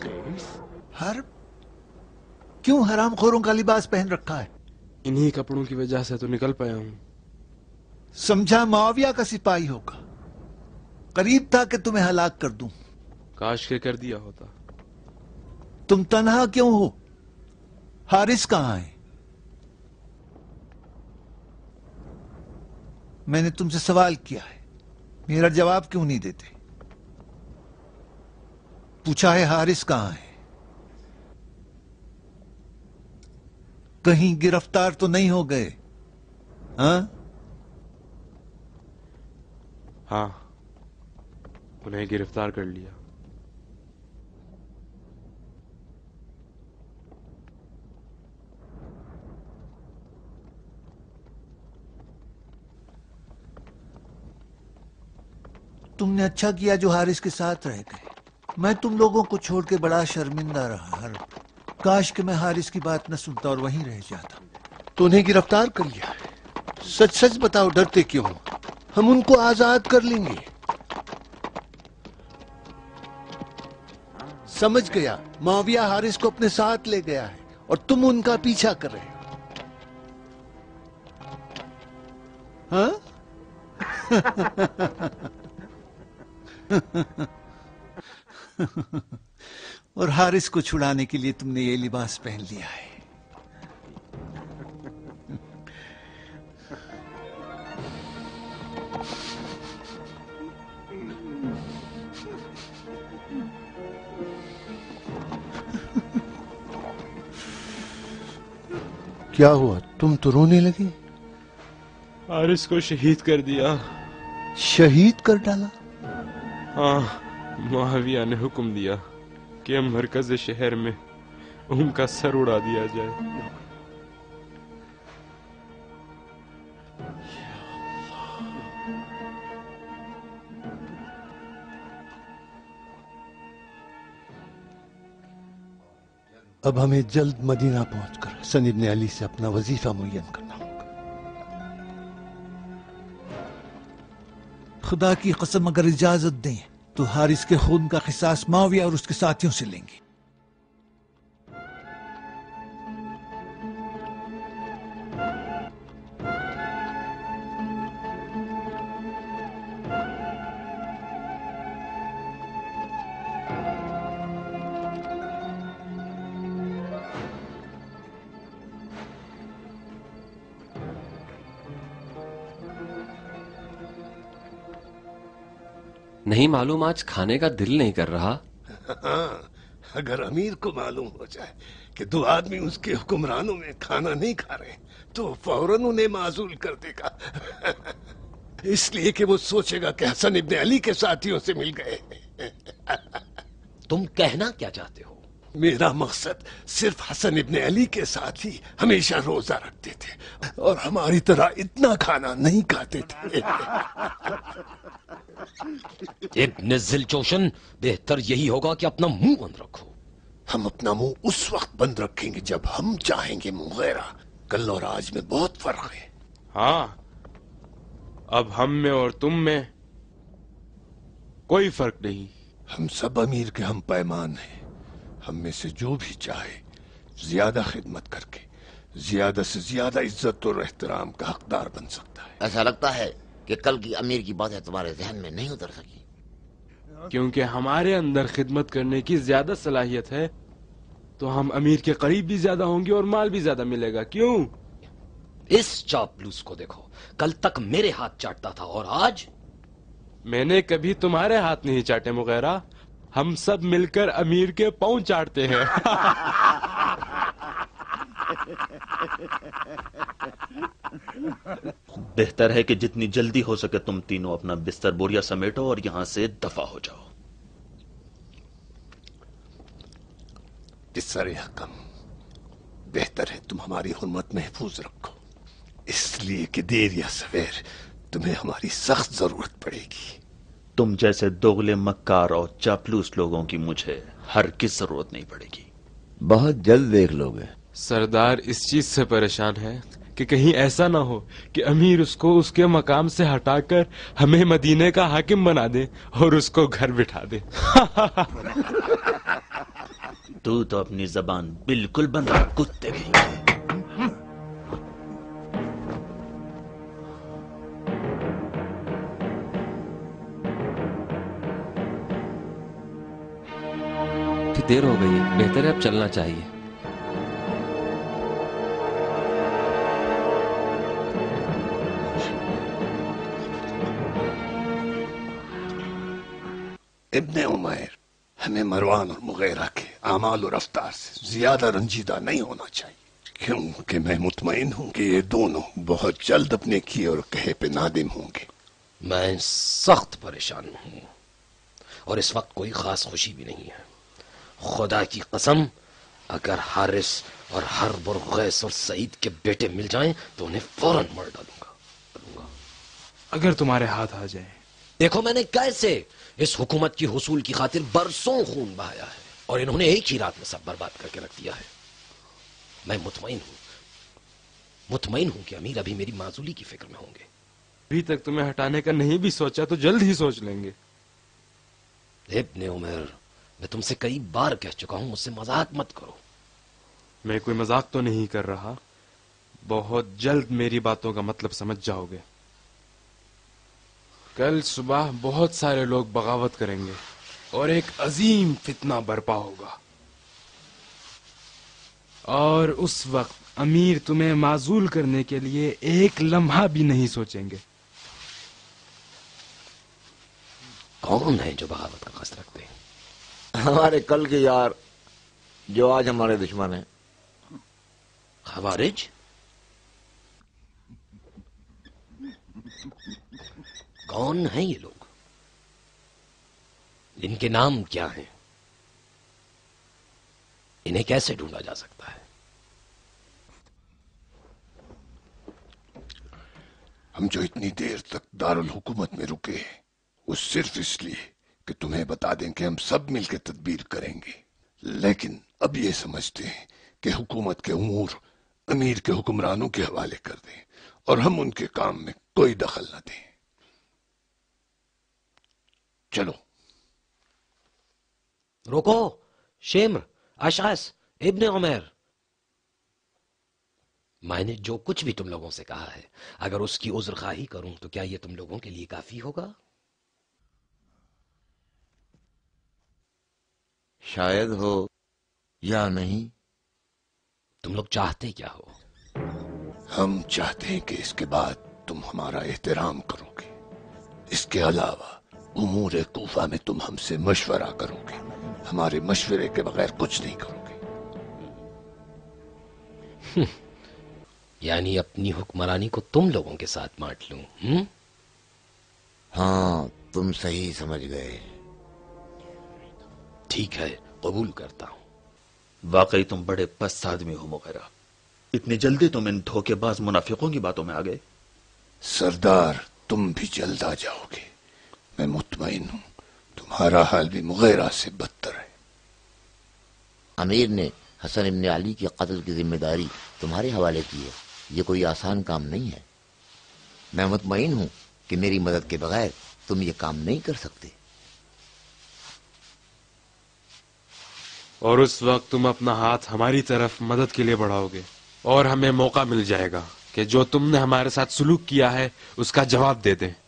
slaves. हर क्यों हराम खोरों का लिबास पहन रखा है? इन्हीं कपड़ों की वजह से तो निकल पाया हूँ। समझा मुआविया का सिपाही होगा। करीब था कि तुम्हें हलाक कर दूं। काश के कर दिया होता। तुम तन्हा क्यों हो? हारिस कहां है? मैंने तुमसे सवाल किया है, मेरा जवाब क्यों नहीं देते? पूछा है हारिस कहां है? कहीं गिरफ्तार तो नहीं हो गए? हाँ? हाँ, उन्हें गिरफ्तार कर लिया। तुमने अच्छा किया जो हारिस के साथ रह गए। मैं तुम लोगों को छोड़ के बड़ा शर्मिंदा रहा। हर काश कि मैं हारिस की बात न सुनता और वहीं रह जाता। तो उन्हें गिरफ्तार कर लिया है। सच सच बताओ, डरते क्यों हो? हम उनको आजाद कर लेंगे। समझ गया, मुआविया हारिस को अपने साथ ले गया है और तुम उनका पीछा कर रहे हो। हाँ? और हारिस को छुड़ाने के लिए तुमने ये लिबास पहन लिया है। क्या हुआ? तुम तो रोने लगे। हारिस को शहीद कर दिया। शहीद कर डाला? हाँ, मुआविया ने हुक्म दिया कि मरकज शहर में उनका सर उड़ा दिया जाए। अब हमें जल्द मदीना पहुंचकर हसन इब्न अली से अपना वजीफा मुय्यन करना होगा। खुदा की कसम, अगर इजाजत दें तो हारिस के खून का क़िसास मुआविया और उसके साथियों से लेंगे। नहीं मालूम, आज खाने का दिल नहीं कर रहा। हाँ, अगर अमीर को मालूम हो जाए कि दो आदमी उसके हुक्मरानों में खाना नहीं खा रहे तो फौरन उन्हें माजूल कर देगा। इसलिए कि वो सोचेगा कि हसन इब्न अली के साथियों से मिल गए। तुम कहना क्या चाहते हो? मेरा मकसद सिर्फ हसन इब्न अली के साथ ही हमेशा रोजा रखते थे और हमारी तरह इतना खाना नहीं खाते थे। इब्न ज़िलजोशन, बेहतर यही होगा कि अपना मुंह बंद रखो। हम अपना मुंह उस वक्त बंद रखेंगे जब हम चाहेंगे मुगैरा। कल और आज में बहुत फर्क है। हाँ, अब हम में और तुम में कोई फर्क नहीं। हम सब अमीर के हम पैमान हैं। हम में से जो भी चाहे ज्यादा खिदमत करके ज्यादा से ज्यादा इज्जत और एहतराम का हकदार बन सकता है। ऐसा लगता है कि कल की अमीर की बातें तुम्हारे जहन में नहीं उतर सकी, क्योंकि हमारे अंदर खिदमत करने की ज्यादा सलाहियत है, तो हम अमीर के करीब भी ज्यादा होंगे और माल भी ज्यादा मिलेगा। क्यों? इस चापलूस को देखो, कल तक मेरे हाथ चाटता था और आज मैंने कभी तुम्हारे हाथ नहीं चाटे मुगैरा। हम सब मिलकर अमीर के पांव चाटते हैं। बेहतर है कि जितनी जल्दी हो सके तुम तीनों अपना बिस्तर बोरिया समेटो और यहां से दफा हो जाओ। इस सरे हकम, बेहतर है तुम हमारी हुर्मत महफूज रखो, इसलिए कि देर या सवेर तुम्हें हमारी सख्त जरूरत पड़ेगी। तुम जैसे दोगले मक्कार और चापलूस लोगों की मुझे हरगिज़ जरूरत नहीं पड़ेगी। बहुत जल्द देख लोगे। सरदार इस चीज से परेशान है कि कहीं ऐसा ना हो कि अमीर उसको उसके मकाम से हटाकर हमें मदीने का हाकिम बना दे और उसको घर बिठा दे। तू तो अपनी जबान बिल्कुल बंद रख, कुत्ते कहेंगे। देर हो गई है, बेहतर है अब चलना चाहिए। इब्ने उमैर, हमें मरवान और मुगैरा के आमाल और रफ्तार से ज्यादा रंजीदा नहीं होना चाहिए, क्योंकि मैं मुतमईन हूं कि ये दोनों बहुत जल्द अपने किए और कहे पे नादिम होंगे। मैं सख्त परेशान हूं और इस वक्त कोई खास खुशी भी नहीं है। खुदा की कसम, अगर हारिस और हर्ब और गैस और सईद के बेटे मिल जाएं तो उन्हें फौरन मार डालूंगा। अगर तुम्हारे हाथ आ जाए। देखो मैंने कैसे इस हुकूमत की हुसूल की खातिर बरसों खून बहाया है और इन्होंने एक ही रात में सब बर्बाद करके रख दिया है। मैं मुतमईन हूं कि अमीर अभी मेरी माजूली की फिक्र में होंगे। अभी तक तुम्हें हटाने का नहीं भी सोचा तो जल्द ही सोच लेंगे। इब्ने उमर, मैं तुमसे कई बार कह चुका हूं, मुझसे मजाक मत करो। मैं कोई मजाक तो नहीं कर रहा, बहुत जल्द मेरी बातों का मतलब समझ जाओगे। कल सुबह बहुत सारे लोग बगावत करेंगे और एक अजीम फितना बरपा होगा, और उस वक्त अमीर तुम्हें माजूल करने के लिए एक लम्हा भी नहीं सोचेंगे। कौन है जो बगावत का कष्ट रखते हैं? हमारे कल के यार, जो आज हमारे दुश्मन हैं। खवारिज? कौन हैं ये लोग? इनके नाम क्या हैं? इन्हें कैसे ढूंढा जा सकता है? हम जो इतनी देर तक दारुल हुकूमत में रुके वो सिर्फ इसलिए कि तुम्हें बता दें कि हम सब मिलकर तदबीर करेंगे, लेकिन अब ये समझते हैं कि हुकूमत के उमूर अमीर के हुक्मरानों के हवाले कर दें और हम उनके काम में कोई दखल न दें। चलो। रोको, शेम्र, अशास, इब्ने उमैर, मैंने जो कुछ भी तुम लोगों से कहा है, अगर उसकी उज़्र ख़्वाही करूं तो क्या यह तुम लोगों के लिए काफी होगा? शायद हो या नहीं। तुम लोग चाहते क्या हो? हम चाहते हैं कि इसके बाद तुम हमारा एहतराम करोगे। इसके अलावा उमूर कूफा में तुम हमसे मशवरा करोगे, हमारे मशवरे के बगैर कुछ नहीं करोगे। यानी अपनी हुक्मरानी को तुम लोगों के साथ बांट लूं? हाँ, तुम सही समझ गए। ठीक है, कबूल करता हूं। वाकई तुम बड़े पस्त आदमी हो मुगैरा, इतनी जल्दी तुम इन धोखेबाज मुनाफिकों की बातों में आ गए। सरदार, तुम भी जल्द आ जाओगे। मैं मुतमईन हूं तुम्हारा हाल भी मुगैरा से बदतर है। अमीर ने हसन इब्ने अली के कत्ल की जिम्मेदारी तुम्हारे हवाले की है। ये कोई आसान काम नहीं है। मैं मुतमईन हूं कि मेरी मदद के बगैर तुम ये काम नहीं कर सकते। और उस वक्त तुम अपना हाथ हमारी तरफ मदद के लिए बढ़ाओगे और हमें मौका मिल जाएगा कि जो तुमने हमारे साथ सुलूक किया है उसका जवाब दे दें।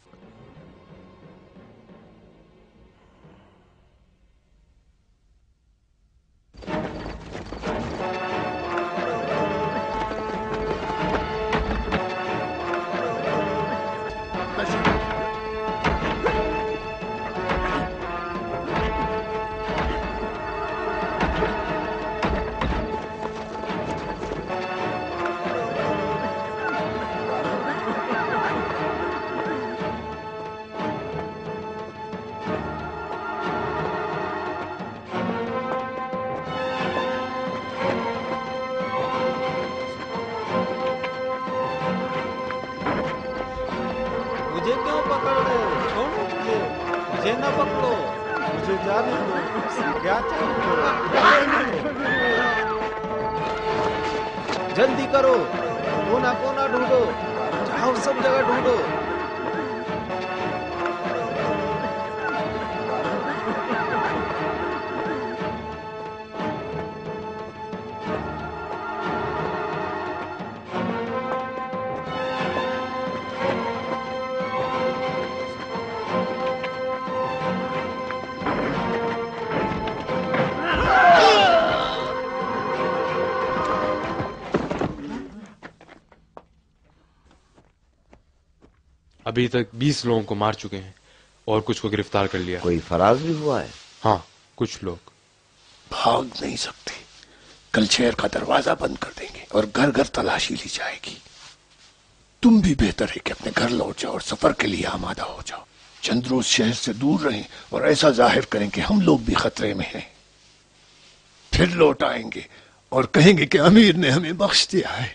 मुझे क्यों पकड़ रहे हो? छोड़ो मुझे ना पकड़ो, मुझे जाने दो। क्या चाहिए? जल्दी करो, कोना कोना ढूंढो, जाओ सब जगह ढूंढो। अभी तक 20 लोगों को मार चुके हैं और कुछ को गिरफ्तार कर लिया। कोई फरार भी हुआ है? हाँ, कुछ लोग। भाग नहीं सकते। कल शहर का दरवाजा बंद कर देंगे और घर घर तलाशी ली जाएगी। तुम भी बेहतर है कि अपने घर लौट जाओ और सफर के लिए आमादा हो जाओ। चंद रोज शहर से दूर रहें और ऐसा जाहिर करें कि हम लोग भी खतरे में हैं। फिर लौट आएंगे और कहेंगे कि अमीर ने हमें बख्श दिया है।